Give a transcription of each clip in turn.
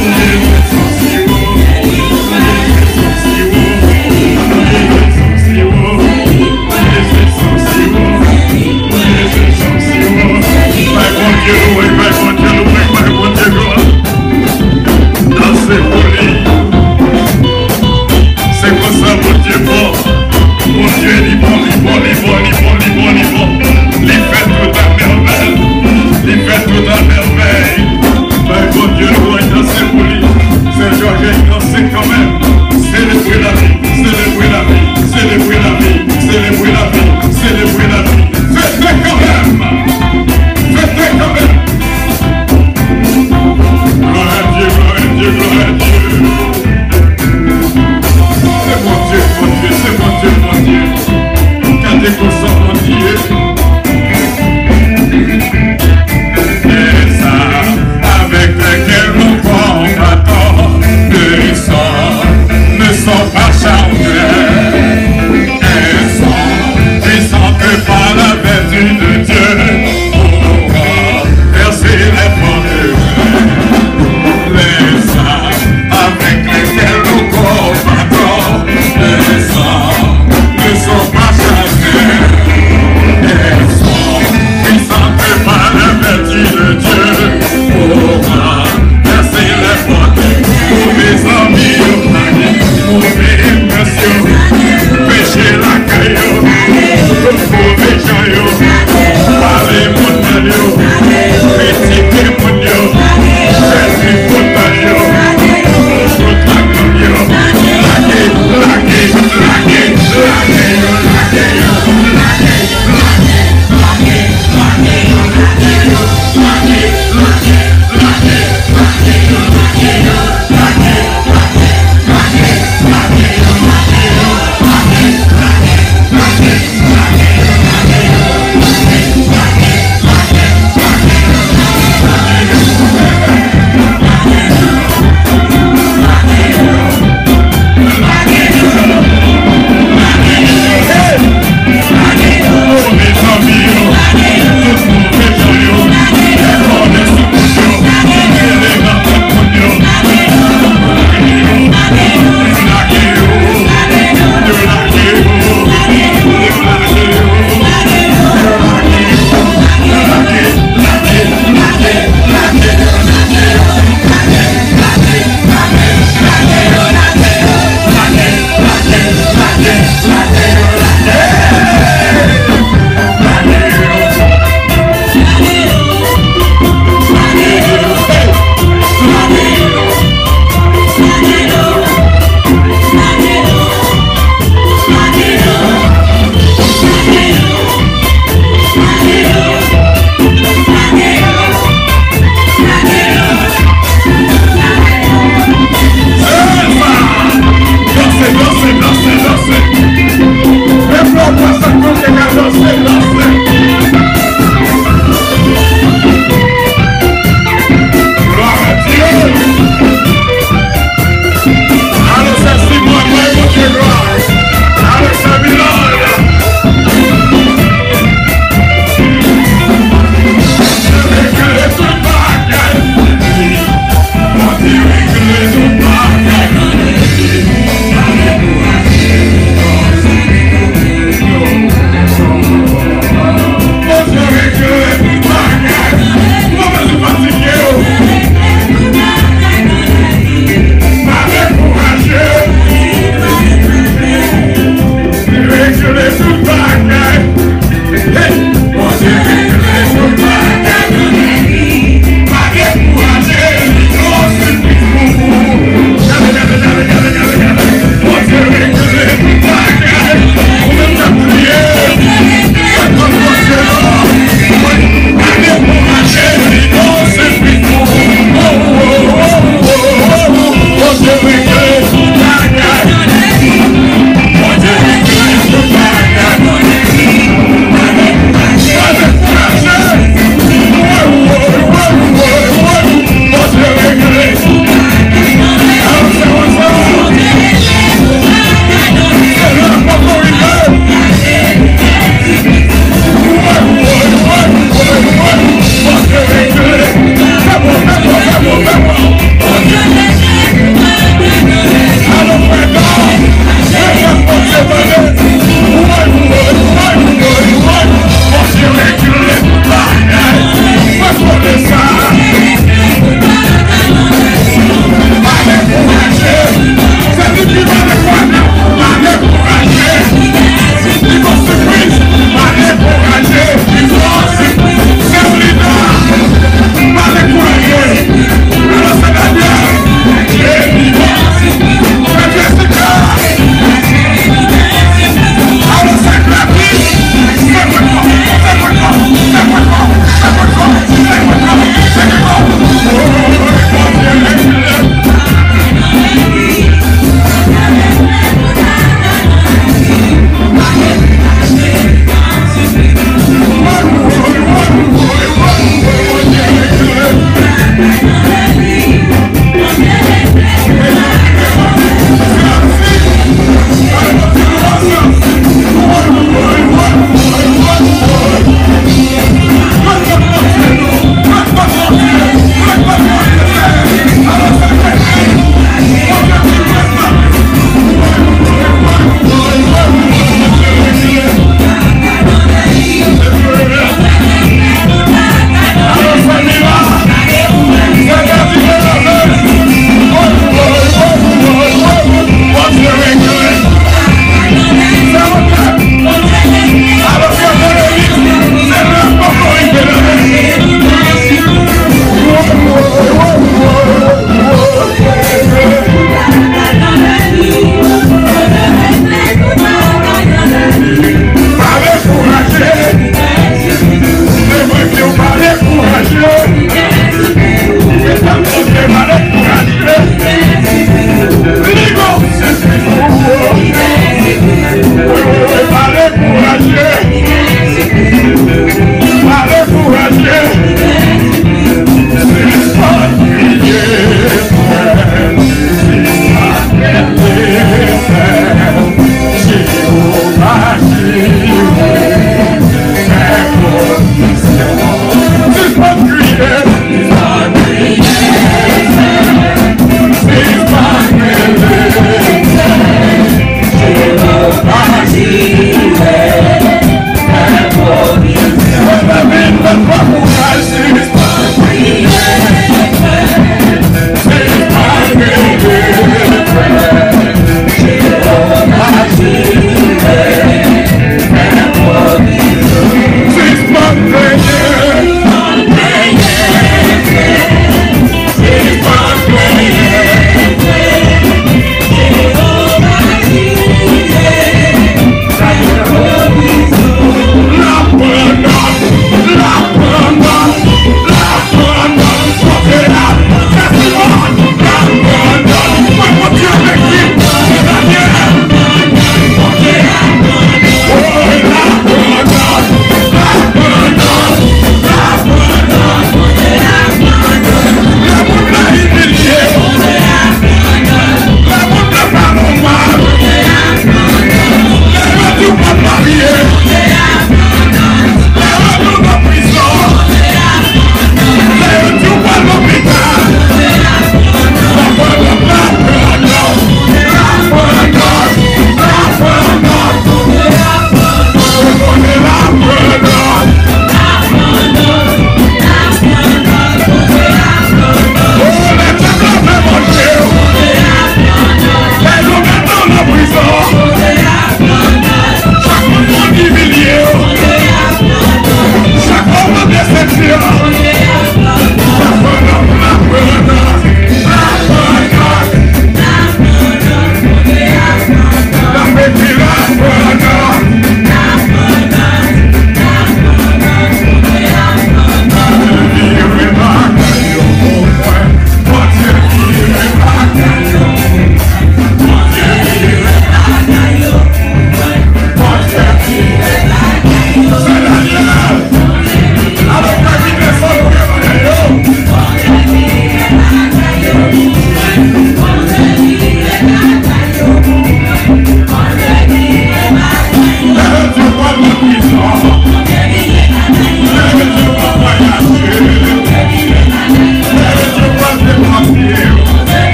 Dieu, nous voyons, c'est pour lui.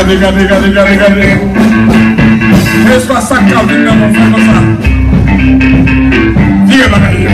regardez. Et soit ça calme dans mon frère comme ça. Tire la gaille.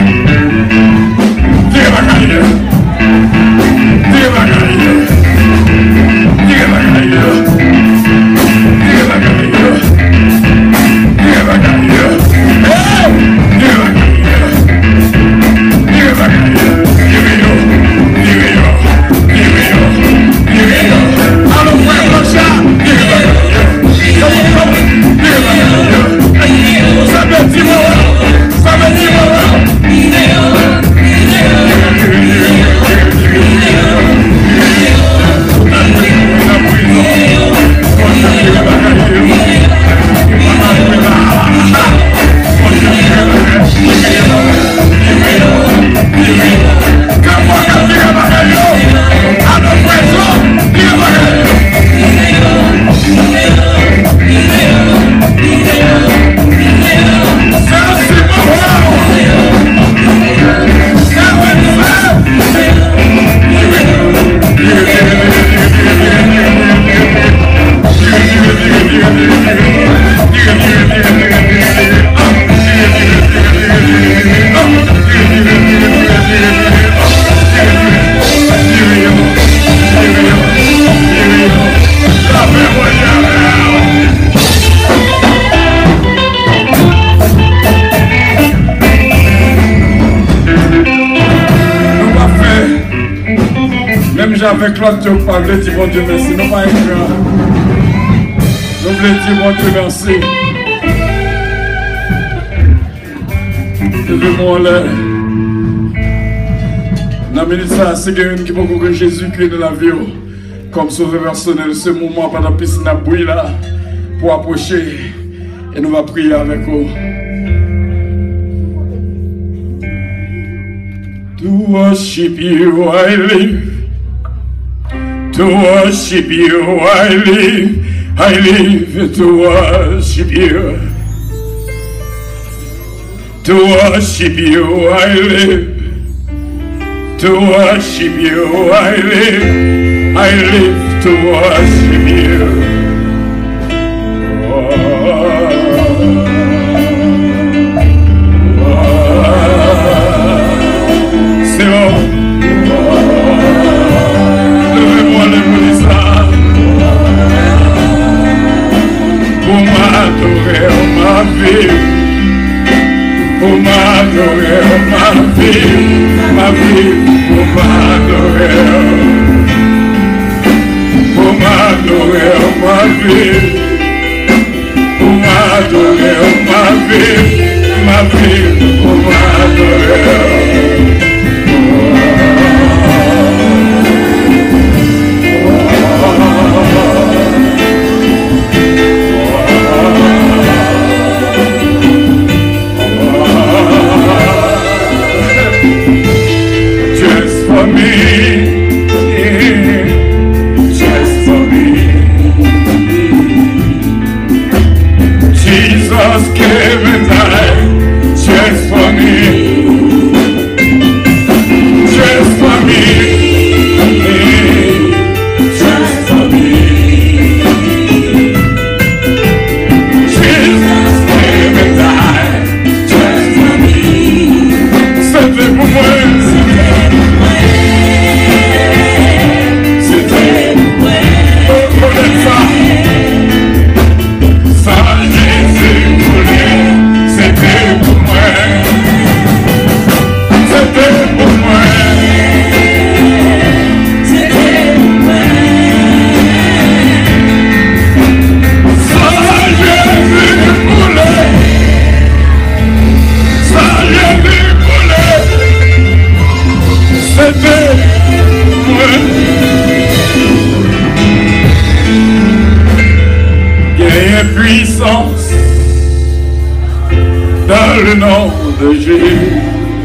Avec Claude, tu parles, dis bon Dieu merci. Nous pas écrire. Nous voulons dire bon Dieu merci. Levez-moi là. Dans le ministère, c'est quelqu'un qui peut que Jésus-Christ de la vie comme sauveur personnel. Ce moment pendant la piscine à bouillir là pour approcher et nous allons prier avec vous. To worship you I live. To worship you, I live to worship you. To worship you, I live. To worship you, I live to worship you. C'est bon. Pour m'adorer ma vie, pour m'adorer ma vie, pour m'adorer ma vie, pour m'adorer ma vie, pour m'adorer. Jesus came and died just for me, just for me, just for me. Jesus came and died just for me. C'était pour moi. Puissance dans le nom de Jésus.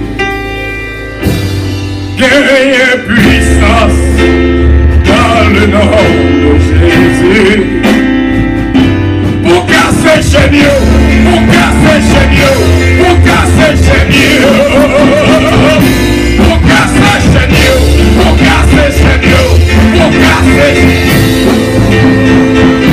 Guerre puissance dans le nom de Jésus. Pour casser chez nous, pour casser chez nous, pour casser chez nous, pour casser chez nous, pour casser chez nous, pour casser chez nous.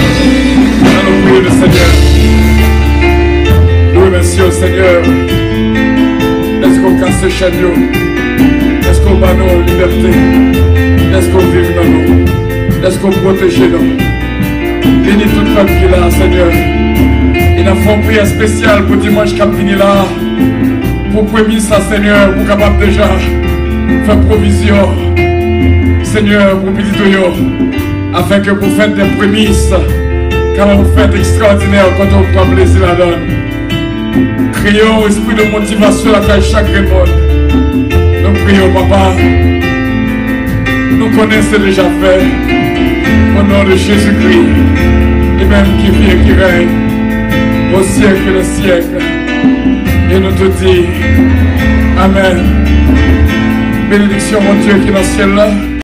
Seigneur, est-ce qu'on casse ce chagnon? Est-ce qu'on bat nos libertés? Est-ce qu'on vive dans nous? Est-ce qu'on protège nous? Bénis toute notre vie là, Seigneur. Il a fait une prière spéciale pour dimanche qui a fini là. Pour premier ça, Seigneur, pour capable déjà faire provision. Seigneur, pour petit yo, afin que vous faites des prémices. Car vous faites extraordinaire quand on prend plaisir la donne. Crions esprit de motivation à chaque monde. Nous prions, papa. Nous connaissons déjà fait. Au nom de Jésus-Christ, lui-même qui vit et qui règne au siècle des siècles. Et nous te disons, Amen. Bénédiction, mon Dieu qui est dans le ciel là.